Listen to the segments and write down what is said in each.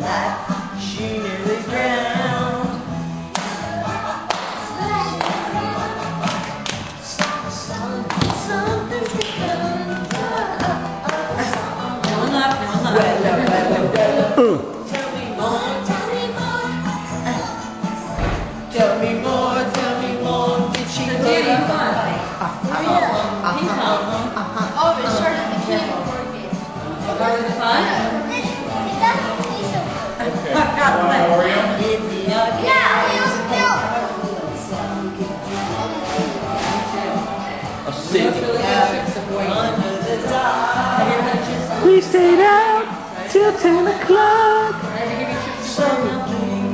like she nearly drowned. Something's becoming Tell me more, tell me more. Tell me more, tell me more. Did she go to Oh, it started the keyboard game. Was it fun? Okay. Oreo? Yeah, Oreo's milk. a city under the dark? We stayed out till 10 o'clock. Something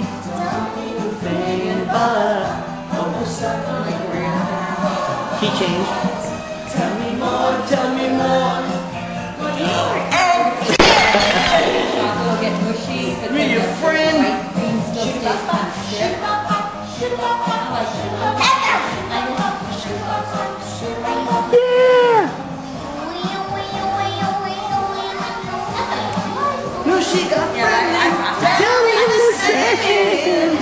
about Key change. tell me more, tell me more. Me your friend. Yeah. No, she got friend. Tell me in a second.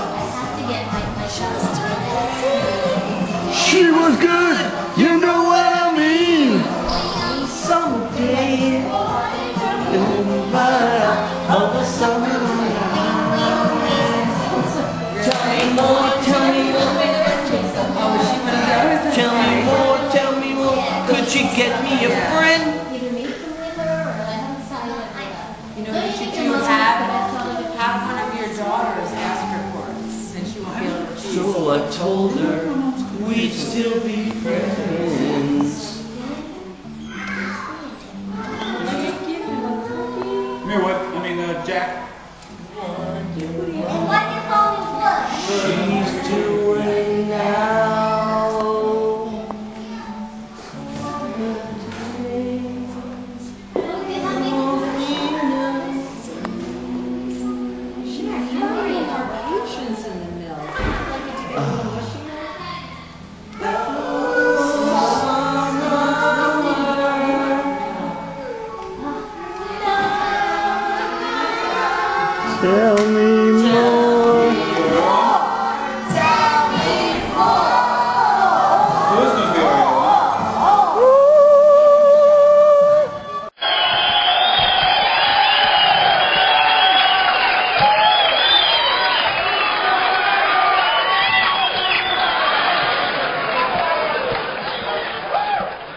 She was good. You know what I mean. Someday in the of the summer night. Tell me more, tell me more. Tell me more, tell me more. Could you get me a friend? You know what you should do? Have one of your daughters ask her for it, and she won't be able to choose. So I told her we'd still be friends.